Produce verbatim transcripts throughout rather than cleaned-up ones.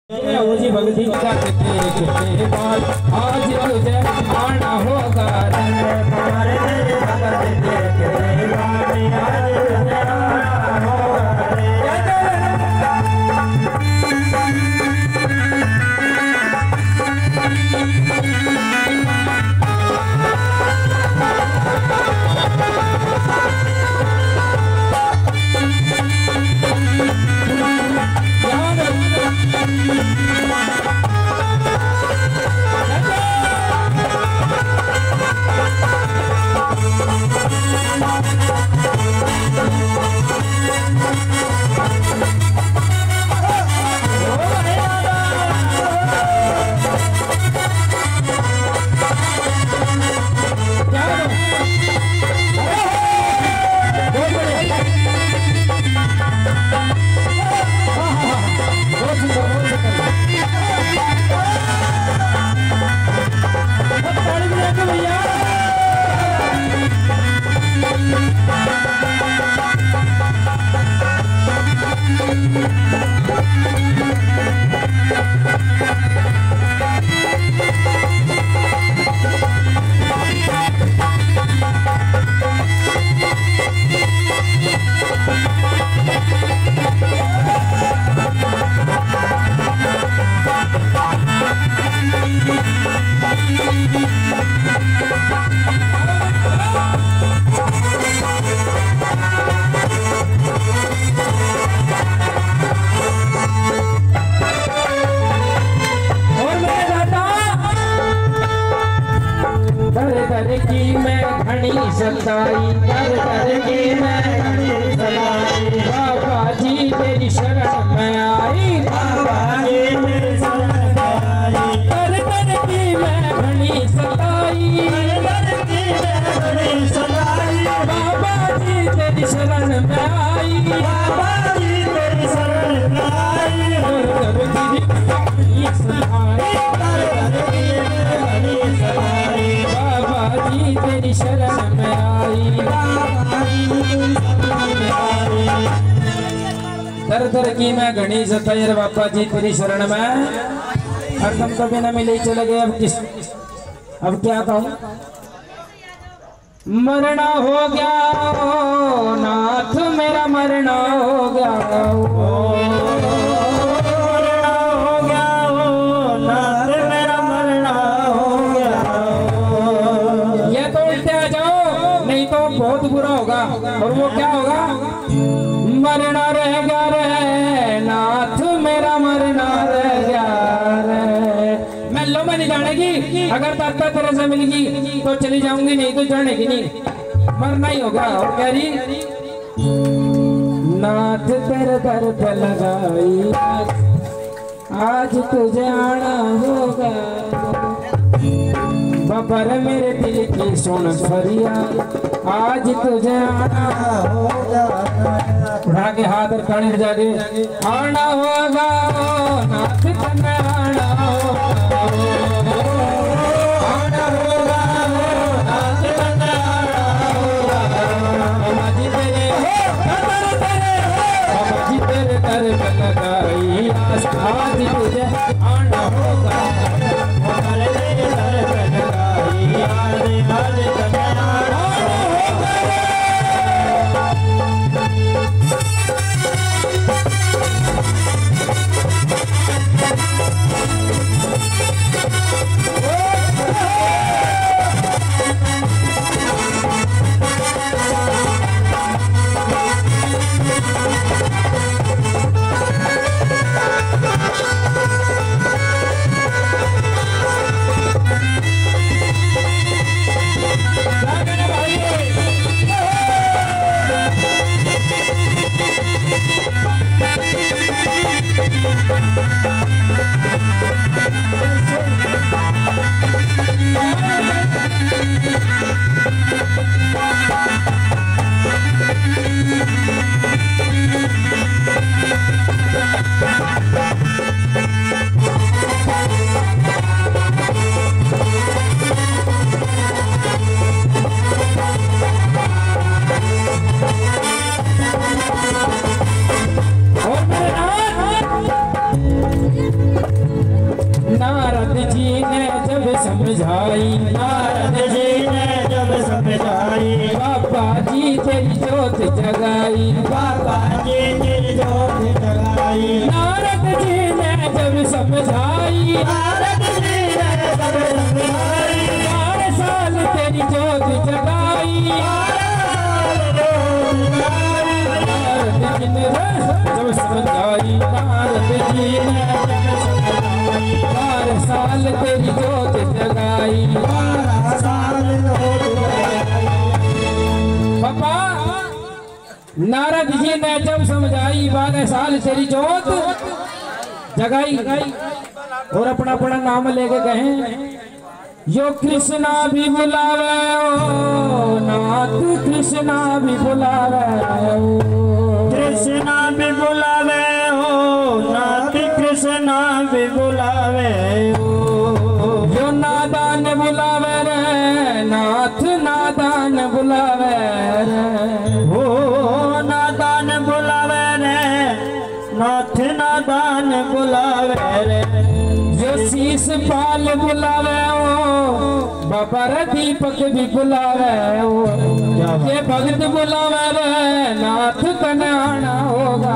जी भक्ति करते कितने बार आज तुझे आना होगा तुम्हारे भगत के कितने बार आज तुझे आना होगा। की मैं घनी सताई कर कर की मैं घनी सताई बाबा जी तेरी शरण में आई बाबा जी तेरी शरण में आई कर कर की मैं घनी सताई कर कर की मैं घनी सताई बाबा जी तेरी शरण में आई बाबा जी तेरी शरण में आई कर कर की घनी सताई कर कर की मैं घनी सताई जी तेरी शरण में आई दर दर की मैं घनी सताई रे बाबा जी तेरी शरण में हरदम कभी न मिले चले गए। अब किस अब क्या कहूँ मरना हो गया ओ नाथ मेरा मरना हो गया मरना हो गया ओ नाथ मेरा मरना हो गया। ये तो उल्टे आ जाओ नहीं तो बहुत बुरा होगा। और वो क्या होगा मरना रह गया रे नाथ मेरा मरना रह गया रे। मैं लो मैं नहीं जानेगी अगर तत्ता तेरे से मिलेगी तो चली जाऊंगी नहीं तो जानेगी नहीं मरना ही होगा। और कह रही नाथ तेरे दर पे लगाई आज तुझे आना होगा बाबा रे मेरे दिल की सुन फरियाद आज तुझे आना होगा। उठा के हाथ और कान जाके आना होगा नाथ तुम्हें आना होगा आना होगा नाथ तुम्हें आना होगा। बाबा जी तेरे बाबा जी तेरे दर पे लगाई आज तुझे आना होगा हमारे दर पे लगाई आज आज तुम्हें आना भाई समझाई, नारद जी ने जब समझाई, बाबा जी तेरी जोत जगाई, बाबा जी तेरी जोत जगाई। नारद जी ने जब समझाई, नारद जी ने जब समझाई, बारह साल तेरी जोत जगाई, नारद जी ने जब समझाई, नारद जी ने बारह साल तेरी जोत जगाई। बारह साल पापा नारद जी ने जब समझाई, बारह साल तेरी जोत जगाई, और अपना अपना नाम लेके कहें, यो कृष्णा भी बुलावे ओ नाथ, कृष्णा भी बुलावे ओ, कृष्णा भी बुलावे हो नाथ, कृष्णा भी बुलावे हो। यो नादान बुलावे रे नाथ, नादान बुलावे रे, हो नादान बुलावे रे नाथ, नादान बुलावे रे। जो शीश पाल बुलावे ओ, बाबा रे दीपक भी बुलावे ओ, ये भगत बुलावे रे नाथ कन्याना होगा।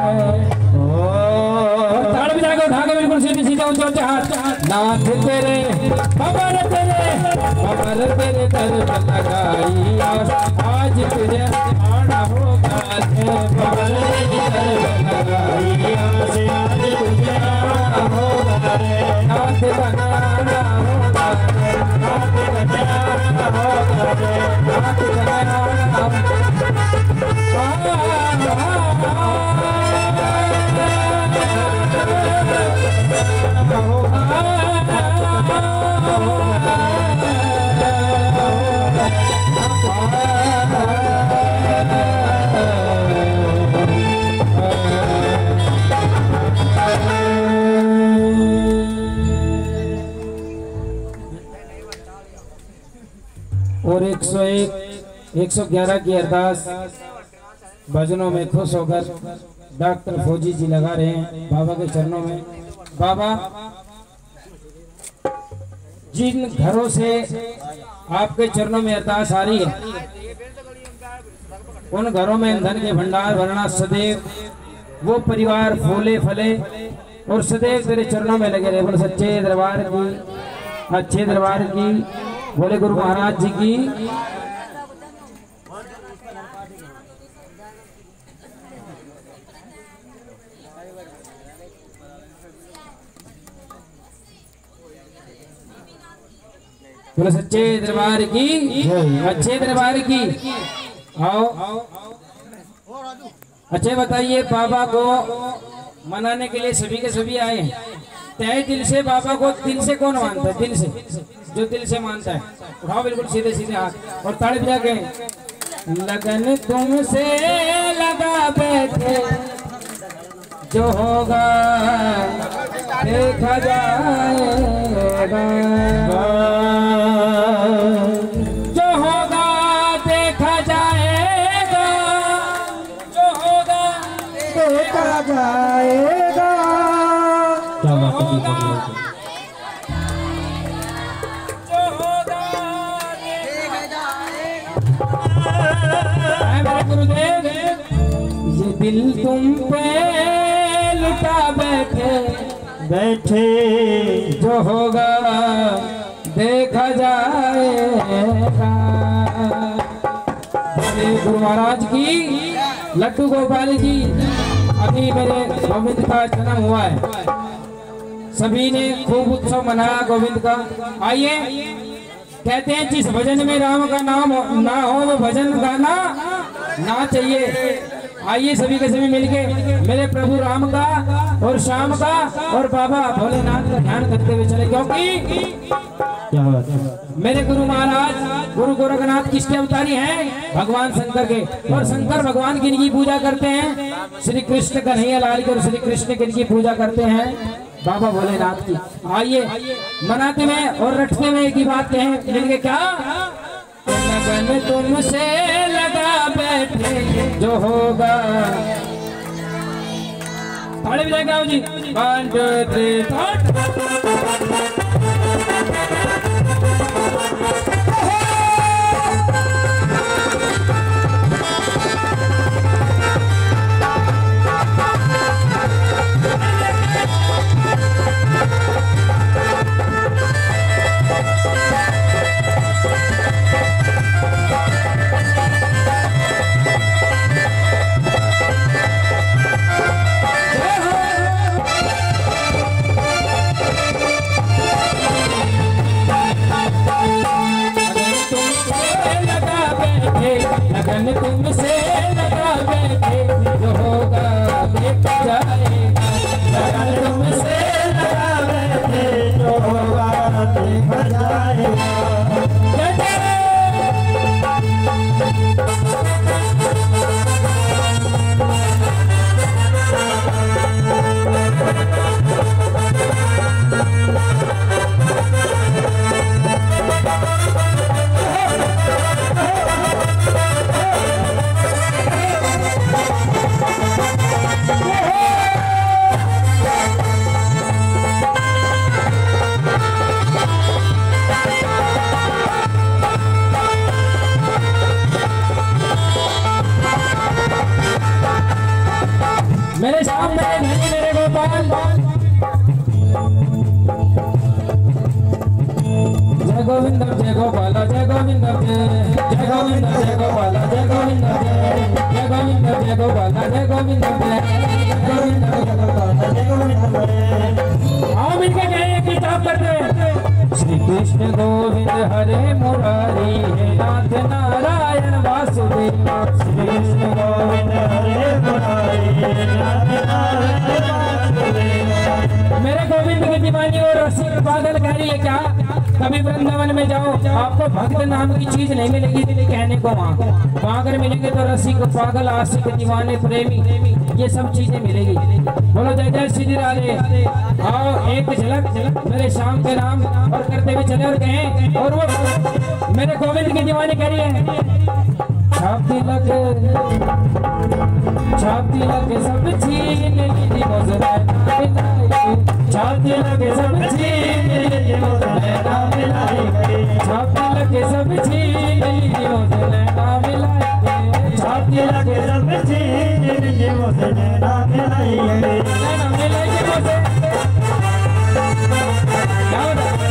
ताड़ बजा के उठा के बिल्कुल सीधे सीधे ऊंचे ऊंचे हाथ, नाथ तेरे बाबा रे तेरे बाबा रे तेरे दर पर लगाई, आज तुझे आना होगा, बाबा रे तेरे दर पर लगाई, आज तुझे आना होगा रे, नाथ कन्याना होगा रे, नाथ कन्याना होगा रे, नाथ कन्याना और एक सौ एक एक सौ ग्यारह की अरदास भजनों में खुश होकर डॉक्टर फौजी जी लगा रहे हैं बाबा के चरणों में। बाबा जिन घरों से आपके चरणों में अरदास आ रही है, उन घरों में धन के भंडार भरना सदैव, वो परिवार फूले फले और सदैव तेरे चरणों में लगे रहे। बोले सच्चे दरबार की, अच्छे दरबार की, बोले गुरु महाराज जी की। बोले सच्चे दरबार की, अच्छे दरबार की। आओ अच्छे बताइए, बाबा को मनाने के लिए सभी के सभी आए हैं। तय दिल से बाबा को दिल से कौन मानता है? दिल से, जो दिल से मानता है उठाओ बिल्कुल सीधे सीधे हाथ और ताड़ी बजा के। लगन तुमसे लगा बैठे, जो होगा देखा जाएगा, जो होगा देखा जाएगा, जो होगा देखा जाएगा। क्या बात है? जो होगा देखा जाएगा। मेरे गुरुदेव, ये दिल तुम पे लुटा बैठे बैठे, जो होगा देखा जाएगा। गुरु महाराज की, लड्डू गोपाल जी, अभी मेरे गोविंद का जन्म हुआ है, सभी ने खूब उत्सव मनाया गोविंद का। आइए, कहते हैं जिस भजन में राम का नाम ना हो वो भजन गाना ना चाहिए। आइए सभी के सभी मिलके मेरे प्रभु राम का और श्याम का और बाबा भोलेनाथ का ध्यान करते हुए चले, क्योंकि क्या बात है? मेरे गुरु महाराज गुरु गोरखनाथ किसके अवतारी हैं? भगवान शंकर के। और शंकर भगवान की इनकी पूजा करते हैं, श्री कृष्ण कन्हैया लाल के और श्री कृष्ण की इनकी पूजा करते हैं बाबा भोलेनाथ की। आइए मनाते में और रटते में एक ही बात कहें मिलके, क्या लगन तुमसे लगा बैठे, जो होगा ताड़ी बजाएंगे। आओ जी, one two three four. Gopal जय गोविंद जय गोविंद जय गोपाल जय गोविंद जय गोविंद जय गोपाल जय गोविंद गोविंद जय गोविंद। आओ मिलके कहें कि जाप करते हैं। श्री कृष्ण गोविंद हरे मुरारी हे नाथ नारायण वासुदेव। श्री कृष्ण गोविंद हरे मुरारी हे नाथ नारायण वासुदेव। मेरे गोविंद की दीवानी और रसिक पागल कह रही है क्या? कभी वृंदावन में जाओ आपको भक्त नाम की चीज नहीं मिलेगी कहने को। वहाँ वहाँ अगर मिलेंगे तो रसिक पागल आशिक दीवाने प्रेमी ये सब चीजें मिलेगी। बोलो जय जय श्री राधे। आओ एक झलक झलक मेरे शाम के नाम और करते हुए चले और कहें। और वो मेरे गोविंद की दीवानी कह रही है। छाती लग छाती लगे सब छीन लीजिए मोज़रा मिलाई। छाती लगे सब छीन लीजिए मोज़रा मिलाई। छाती लगे सब छीन लीजिए मोज़रा मिलाई। छाती लगे सब छीन लीजिए मोज़रा मिलाई। ना मिलाई मोज़े क्या होता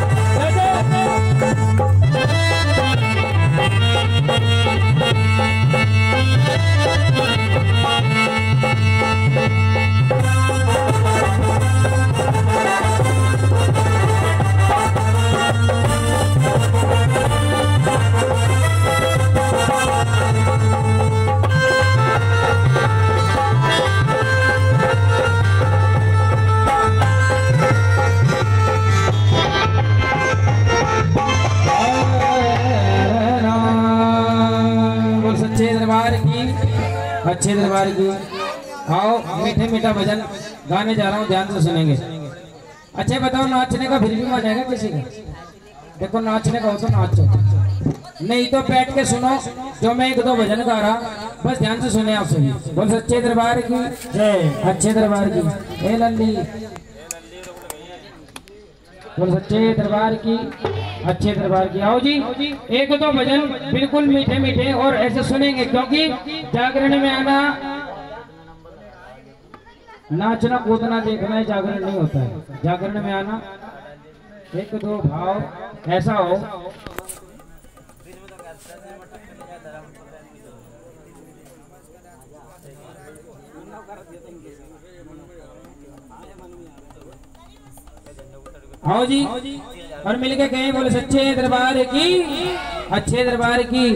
अच्छे दरबार की। आओ मीठे मीठा भजन गाने जा रहा हूँ, ध्यान से सुनेंगे। अच्छे बताओ नाचने का फिर भी मन है किसी का? देखो नाचने का हो तो नाचो, नहीं तो बैठ के सुनो जो मैं एक दो भजन गा रहा, बस ध्यान से सुने आप सभी। बोल सच्चे दरबार की जय। अच्छे दरबार की ए लल्ली। बोल सच्चे दरबार की अच्छे दरबार की। आओ जी एक दो भजन बिल्कुल मीठे मीठे और ऐसे सुनेंगे, क्योंकि जागरण में आना नाचना कूदना देखना है, जागरण नहीं होता है। जागरण में आना एक दो भाव ऐसा हो। आओ जी और मिलके कहें। बोले सच्चे दरबार की अच्छे दरबार की।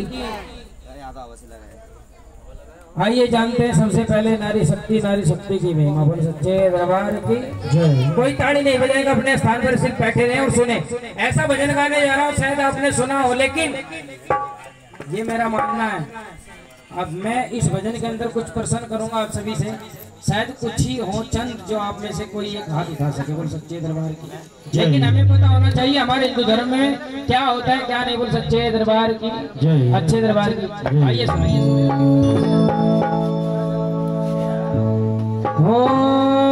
आइए जानते हैं सबसे पहले नारी शक्ति नारी शक्ति की महिमा। बोले सच्चे दरबार की जय। कोई ताड़ी नहीं बजाएगा, अपने स्थान पर सिर्फ बैठे रहे और सुने। ऐसा भजन गाने जा रहा हूँ, शायद आपने सुना हो, लेकिन ये मेरा मानना है। अब मैं इस भजन के अंदर कुछ प्रश्न करूंगा आप सभी से, शायद कुछ ही हो चंद जो आप में से कोई एक हाथ उठा सके। बोल सच्चे दरबार की। लेकिन हमें पता होना चाहिए हमारे हिंदू धर्म में क्या होता है क्या नहीं। बोल सच्चे दरबार की अच्छे दरबार की। आइए सुनिए। हो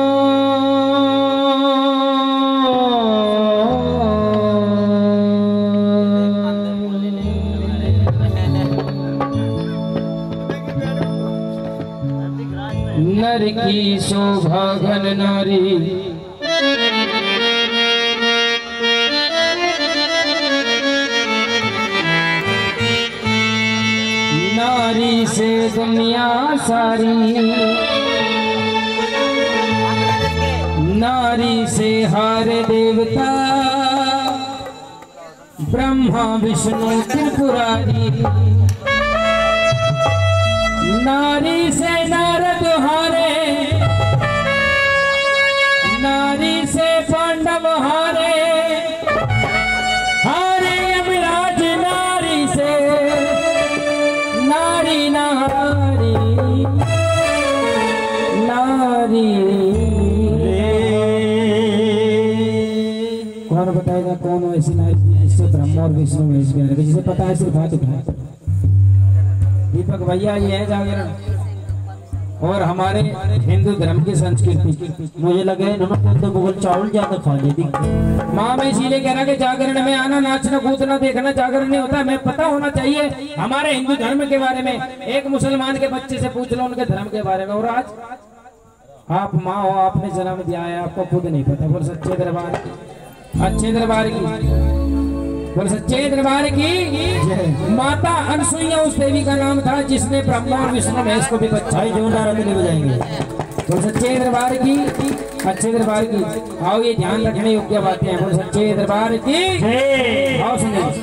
नर की शोभा घन नारी, नारी से दुनिया सारी, नारी से हारे देवता ब्रह्मा विष्णु त्रिपुरारी। नारी से नारद हारे, नारी से पांडव हारे, हारे यमराज नारी से, नारी नारी नारी। कौन बताएगा कौन ऐसी नारी जिससे ब्रह्मा और विष्णु में जिसे पता है सिर्फ हाथ उठाए। दीपक भैया ये है जागरण और हमारे हिंदू धर्म की संस्कृति। मुझे लगे इन्होंने तो चावल ज्यादा खा ली माँ। मैं इसीलिए कह रहा कि जागरण में आना नाचना कूदना देखना जागरण नहीं होता। मैं पता होना चाहिए हमारे हिंदू धर्म के बारे में। एक मुसलमान के बच्चे से पूछ लो उनके धर्म के बारे में, और आज आप माँ हो, आपने जन्म दिया है, आपको खुद नहीं पता। बोल सच्चे दरबार की अच्छे दरबार की। बोल सच्चे दरबार की। माता अनसुईया उस देवी का नाम था जिसने ब्रह्मा और विष्णु महेश को भी बच्चा जोरदार अभी बजाएंगे। बोल सच्चे दरबार की, अच्छे दरबार की। आओ ये ध्यान रखने योग्य बातें हैं। बोल सच्चे दरबार की। आओ सुनिए।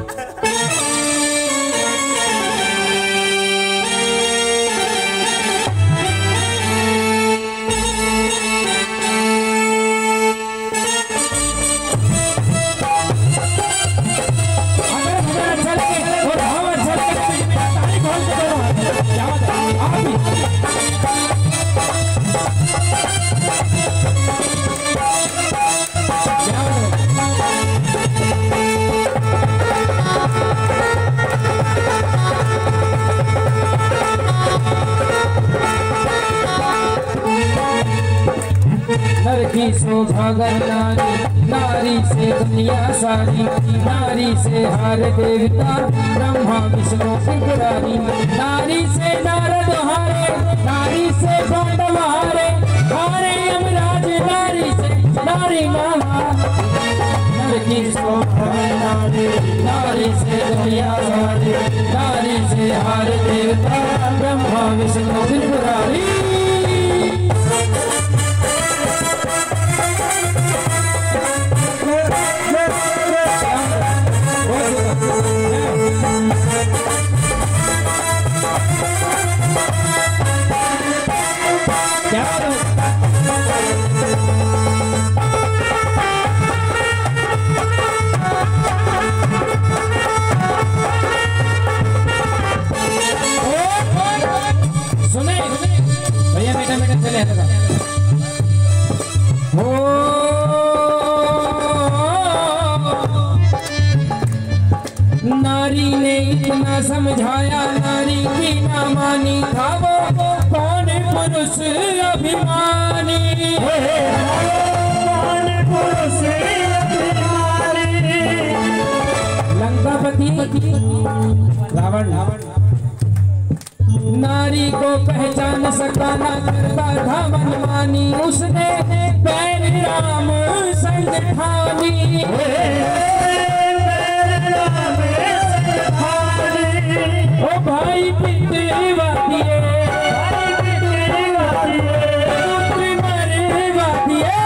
नर की शोभागर नारी, नारी से दुनिया सारी, नारी से हार देवता ब्रह्मा विष्णु त्रिपुरारी, नारी से नारद हारे, नारी से पांडव हारे, हारे यमराज नारी से नारी नहा। नर की शोभागर नारी, नारी से दुनिया सारी, नारी से हार देवता ब्रह्मा विष्णु त्रिपुरारी। सुने भैया बेटा बेटा चले हो। नारी ने इतना समझाया, नारी की ना मानी, था वो कौन पुरुष अभिमानी, कौन पुरुष अभिमानी। लंकापति रावण नारी को पहचान सका ना करता था मनमानी, उसने पैर राम संग ठानी। ओ भाई पितरी वादिए, पुत्र मरे वादिए,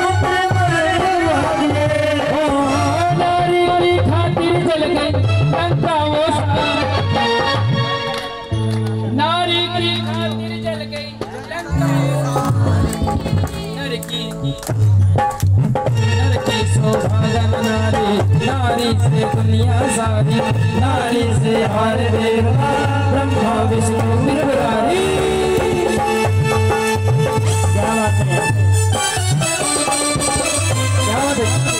ओ नारी की खातिर जल गई लंका वो नारी की खातिर जल गई लंका। नर की नर की शोभागन नारी, नारी से दुनिया सारी, नारी से हार देवता ब्रह्मा विष्णु त्रिपुरारी। क्या बात है, क्या बात है।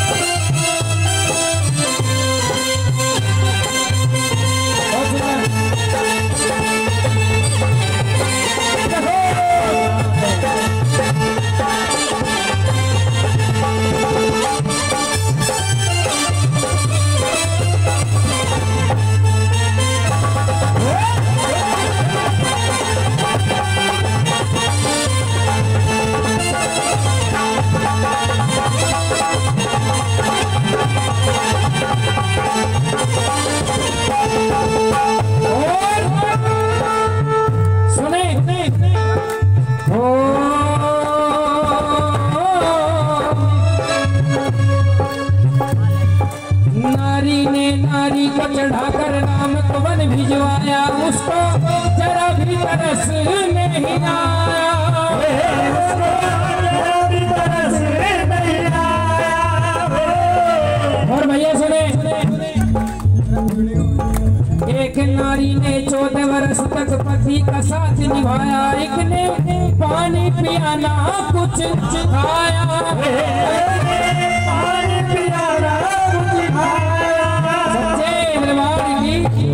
नारी ने नारी को चढ़ाकर नाम कवन भिजवाया, उसको जरा भी तरस नहीं आया। और भैया सुने, एक नारी ने चौदह वर्ष तक पति का साथ निभाया, एक ने पानी पियाना कुछ खाया, पानी पियाना कुछ खाया। सच्चे दरबार की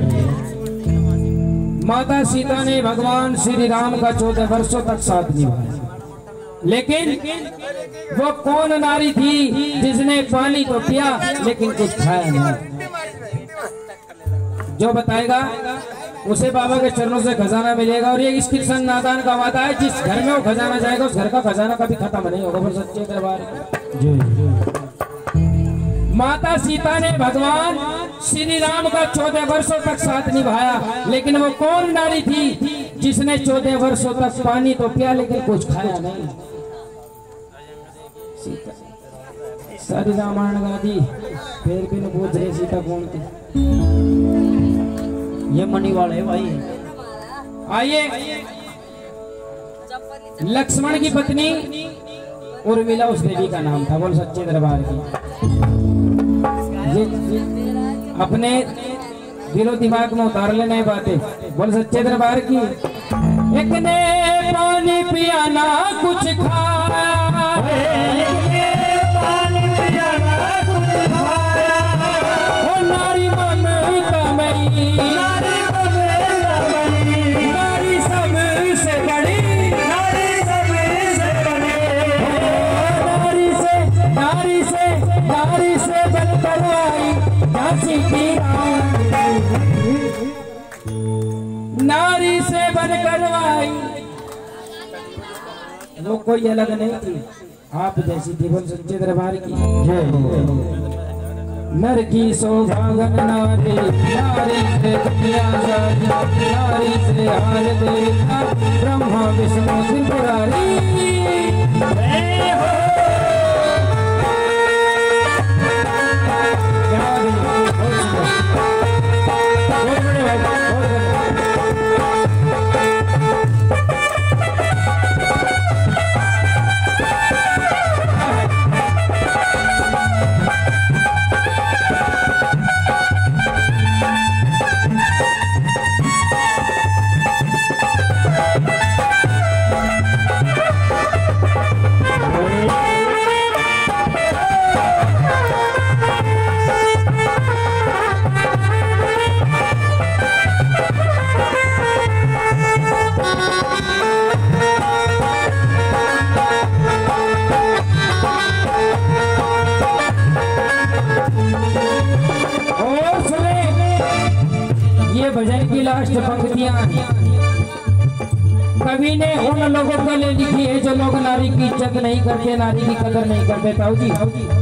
माता सीता ने भगवान श्री राम का चौदह वर्षों तक साथ निभाया, लेकिन वो कौन नारी थी जिसने पानी तो पिया लेकिन कुछ खाया नहीं? जो बताएगा उसे बाबा के चरणों से खजाना मिलेगा। और ये इस कृष्ण नादान का वादा है, जिस घर में वो खजाना जाएगा उस घर का खजाना कभी खत्म नहीं होगा। पर सच्चे दरबार माता सीता ने भगवान श्री राम का चौदह वर्षों तक साथ निभाया, लेकिन वो कौन नारी थी जिसने चौदह वर्षों तक पानी तो पिया लेकिन कुछ खाया नहीं? सीता। सारी रामायण गा दी, फिर भी न पूछ रहे सीता कौन थी। ये मणि वाले भाई। आइए, लक्ष्मण की पत्नी उर्मिला उस देवी का नाम था। बोल सच्चे दरबार की। ये अपने दिलो दिमाग में उतार लेना है बातें। बोल सच्चे दरबार की। एक ने पानी पिया ना कुछ खाया, पानी पिया ना कुछ खाया, ओ नारी ममता मई, नारी ममता मई, नारी सबसे बड़ी, नारी सबसे बड़ी, नारी से नारी से नारी से बल करवाई झांसी की रानी, नारी से बल करवाई। वो कोई अलग नहीं थी, आप जैसी थी। बोल सच्चे दरबार की। नर की सौभागन नारी, नारी से दुनिया सारी, नारी से हाल देखा ब्रह्मा विष्णु त्रिपुरारी। भजन की लास्ट पंक्तियां कवि ने उन लोगों के लिए लिखी है जो लोग नारी की इज्जत नहीं करते, नारी की कदर नहीं करते। ताऊ जी,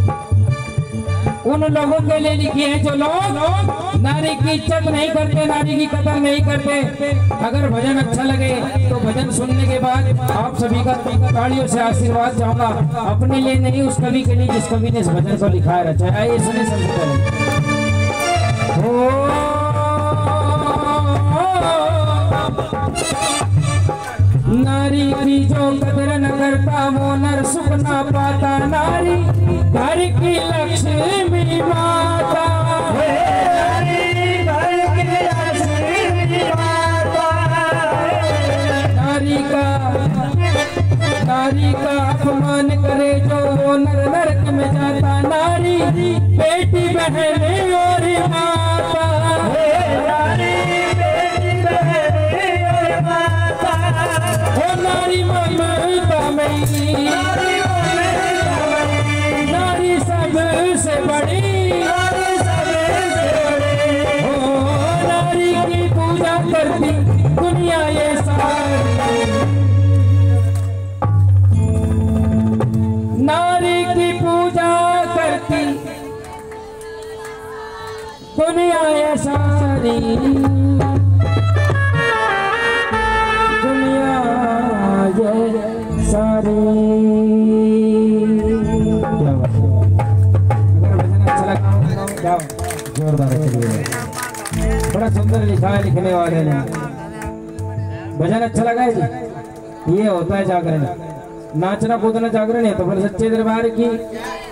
उन लोगों के लिए लिखी है जो लोग नारी की इज्जत नहीं करते, नारी की कदर नहीं करते। अगर भजन अच्छा लगे तो भजन सुनने के बाद आप सभी का तालियों से आशीर्वाद चाहूंगा, अपने लिए नहीं उस कवि के लिए जिस कवि ने इस भजन को लिखा है, रचा है। इसने सबसे नारी की जो कदर न करता वो नर सुख न पाता, नारी घर की लक्ष्मी माता, घर की लक्ष्मी माता। नारी का नारी का अपमान करे जो वो नर नरक में जाता, नारी बेटी बहन और माता, नारी बेटी बहन और माता, ओ नारी ममता मई, नारी सबसे बड़ी, नारी सबसे बड़ी, ओ नारी की पूजा करती दुनिया ये सारी, नारी की पूजा करती दुनिया ये सारी, दुनिया ये सारी। क्या जोरदार चलिए, बड़ा सुंदर लिखा है लिखने वाले ने। भजन अच्छा लगा है जी। ये होता है जागरण, नाचना कूदना जागरण है। तो बोले सच्चे दरबार की।